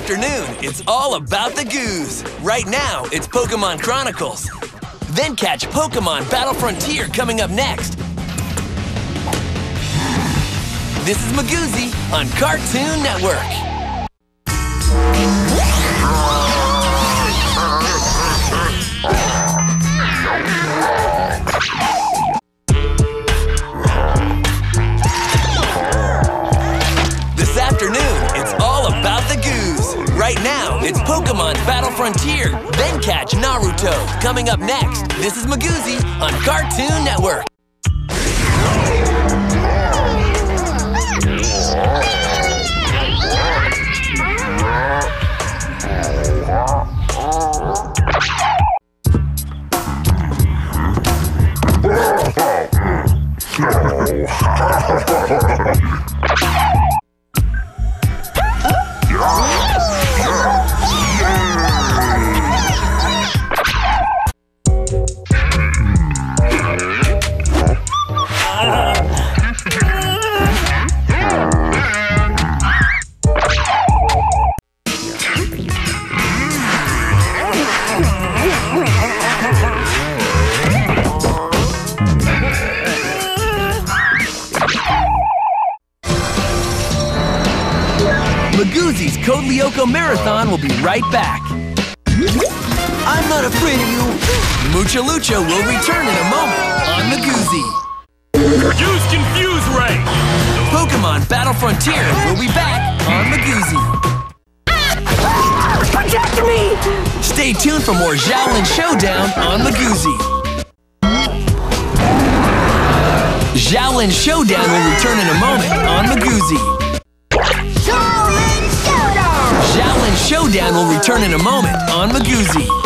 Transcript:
afternoon, it's all about the goos. Right now, it's Pokemon Chronicles. Then catch Pokemon Battle Frontier coming up next. This is Magoozy on Cartoon Network. This afternoon, it's all about the goos. Right now, it's Pokemon Battle Frontier. Then catch Naruto coming up next. This is Magoozy on Cartoon Network. Magoozy's Code Lyoko Marathon will be right back. I'm not afraid of you. Mucha Lucha will return in a moment on Magoozy. Use Confuse Ray! Pokemon Battle Frontier will be back on Magoozy. Protect me! Stay tuned for more Xiaolin Showdown on Magoozy. Xiaolin Showdown will return in a moment on Magoozy. Xiaolin Showdown will return in a moment on Magoozy.